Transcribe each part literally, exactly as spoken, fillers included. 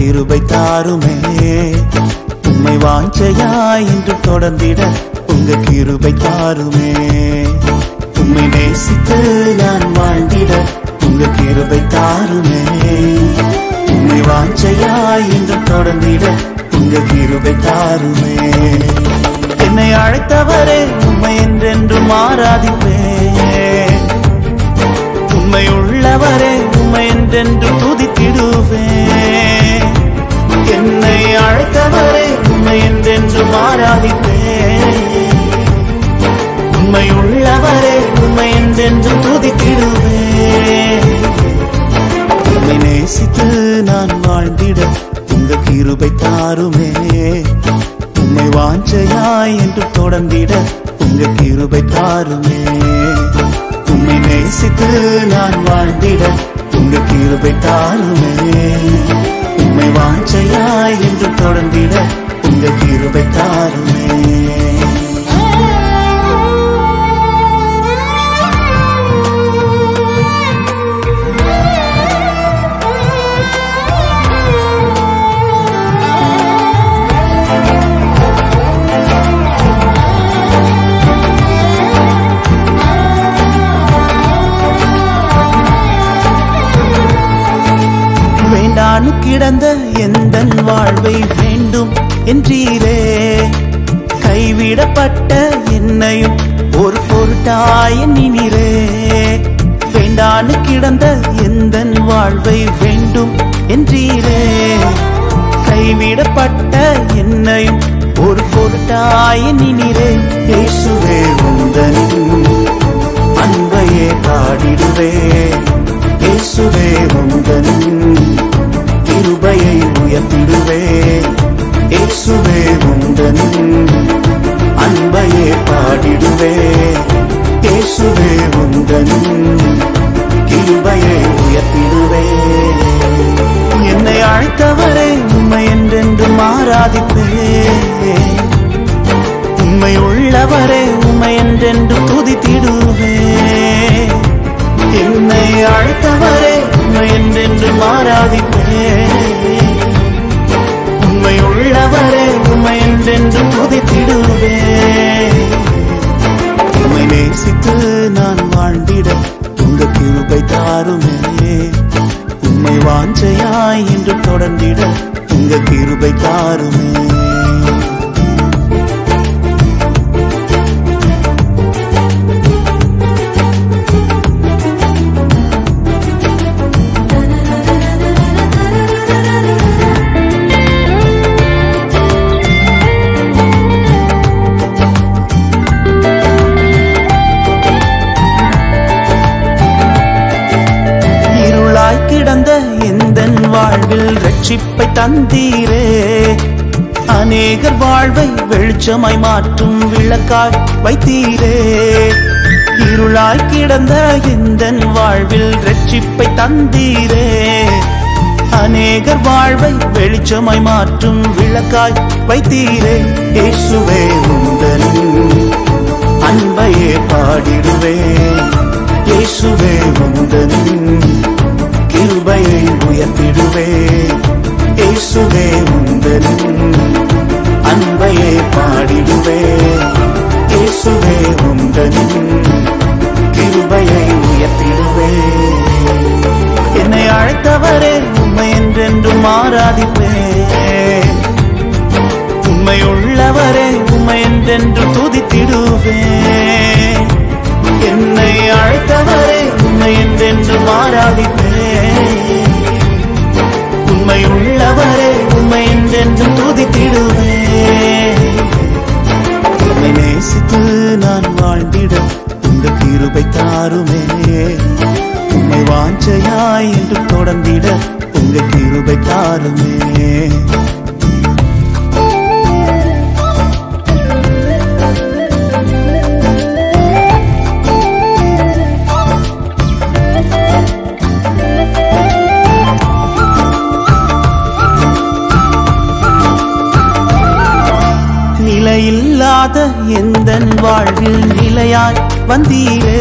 கிருபை தாருமே. உம்மை வாஞ்சையாய் என்று தொடர்ந்திட உங்க கிருபை தாருமே. உம்மை நேசித்து நான் வாழ்ந்திட உங்க கிருபை தாருமே. உம்மை வாஞ்சையாய் என்று தொடர்ந்திட உங்க கிருபை தாருமே. என்னை அழைத்தவரே உம்மை என்றென்றும் ஆராதிப்பேன். உம்மை உள்ளவரே உம்மை என்றென்று துதித்திடுவேன். என்னை அழைத்தவரே உம்மை என்றென்றும் ஆராதிப்பேன். உம்மை உள்ளவரே உம்மை என்றென்று துதித்திடுவேன். உம்மை நேசித்து நான் வாழ்ந்திட உங்க கிருபை தாருமே. உம்மை வாஞ்சையாய் என்று தொடர்ந்திட உங்க கிருபை தாருமே. உம்மை நேசித்து நான் வாழ்ந்திட உங்க கிருபை தாருமே. உம்மை வாஞ்சையாய் என்று தொடர்ந்திட உங்க கிருபை தாருமே. கிடந்த எந்தன் வாழ்வை வேண்டும் என்றீரே. கைவிடப்பட்ட என்னையும் ஒரு பொருட்டாய் எண்ணினீரே. வேண்டான்னு கிடந்த எந்தன் வாழ்வை வேண்டும் என்றீரே. கைவிடப்பட்ட என்னையும் ஒரு பொருட்டாய் எண்ணினீரே. இயேசுவே உந்தனின் அன்பையே பாடிடுவே. இயேசுவே உந்தனின் கிருபையை உயர்த்திடுவே. இயேசுவே உந்தனின் அன்பையே பாடிடுவே. இயேசுவே உந்தனின் கிருபையை உயர்த்திடுவே. என்னை அழைத்தவரே உம்மை என்றென்றும் ஆராதிப்பேன். உம்மை உள்ளவரே உம்மை என்றென்று துதித்திடுவேன். என்னை அழைத்தவரே உம்மை என்றென்றும் ஆராதிப்பேன். உம்மை உள்ளவரே உம்மை என்றென்று துதித்திடுவேன். உம்மை நேசித்து நான் வாழ்ந்திட உங்க கிருபை தாருமே. உம்மை வாஞ்சையாய் என்று தொடர்ந்திட உங்க கிருபை தாருமே. கிடந்த எந்தன் வாழ்வில் ரட்சிப்பை தந்தீரே. அநேகர் வாழ்வை வெளிச்சமாய் மாற்றும் விளக்காய் வைத்தீரே. இருளாய் கிடந்த எந்தன் வாழ்வில் ரட்சிப்பை தந்தீரே. அநேகர் வாழ்வை வெளிச்சமாய் மாற்றும் விளக்காய் வைத்தீரே. இயேசுவே உந்தனின் அன்பையே பாடிடுவே. இயேசுவே உந்தனின் கிருபையை உயர்த்திடுவே. இயேசுவே உந்தனின் அன்பையே பாடிடுவே. இயேசுவே உந்தனின் கிருபையை உயர்த்திடுவே. என்னை அழைத்தவரே உம்மை என்றென்றும் ஆராதிப்பேன். உம்மை உள்ளவரே உம்மை என்றென்று துதித்திடுவேன். என்னை அழைத்தவரே உம்மை என்றென்றும் ஆராதிப்பேன். உம்மை உள்ளவரே உம்மை என்றென்றும் துதித்திடுவேன். உம்மை நேசித்து நான் வாழ்ந்திட உங்க கிருபை தாருமே. உம்மை வாஞ்சையாய் என்று தொடர்ந்திட உங்க கிருபை தாருமே. நிலையில்லாத எந்தன் வாழ்வில் நிலையாய் வந்தீரே.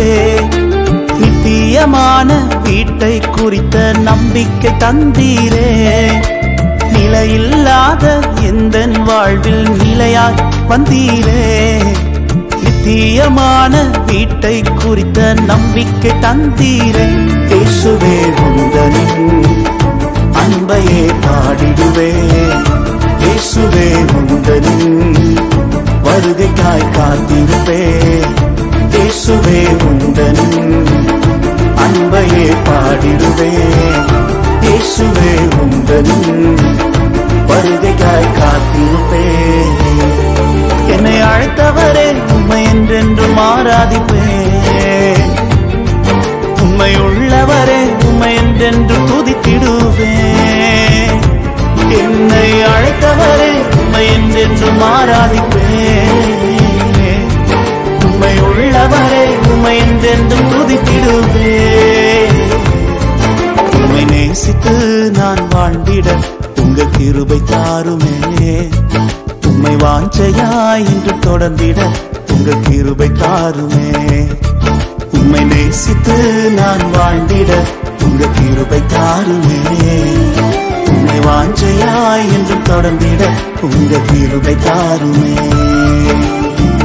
நித்தியமான வீட்டை குறித்த நம்பிக்கை தந்தீரே. நிலையில்லாத எந்தன் வாழ்வில் நிலையாய் வந்தீரே. நித்தியமான வீட்டை குறித்த நம்பிக்கை தந்தீரே. இயேசுவே உந்தனின் அன்பையே பாடிடுவே. இயேசுவே உந்தனின் வருகைக்காய் காத்திருப்பே. இயேசுவே உந்தனின் அன்பையே பாடிடுவே. இயேசுவே உந்தனின் வருகைக்காய் காத்திருப்பே. என்னை அழைத்தவரே உம்மை என்றென்றும் ஆராதிப்பேன். உம்மை உள்ளவரே உம்மை என்றென்றும் துதித்திடுவேன். என்னை அழைத்தவரே உம்மை என்றென்றும் ஆராதிப்பேன். உம்மை உள்ளவரே உம்மை என்றென்றும் துதித்திடுவேன். உம்மை நேசித்து நான் வாழ்ந்திட உங்க கிருபை தாருமே. உம்மை வாஞ்சையாய் இன்று தொடர்ந்திட உங்க கிருபை தாருமே. உம்மை நேசித்து நான் வாழ்ந்திட உங்க கிருபை தாருமே. உம்மை வாஞ்சையாய் என்றும் தொடர்ந்திட உங்க கிருபை தாருமே.